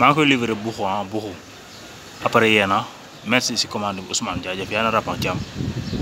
maa ngi koy livré buxu après yéen merci si commande bi Ousmane jaajëf yaa na rap ak jàmm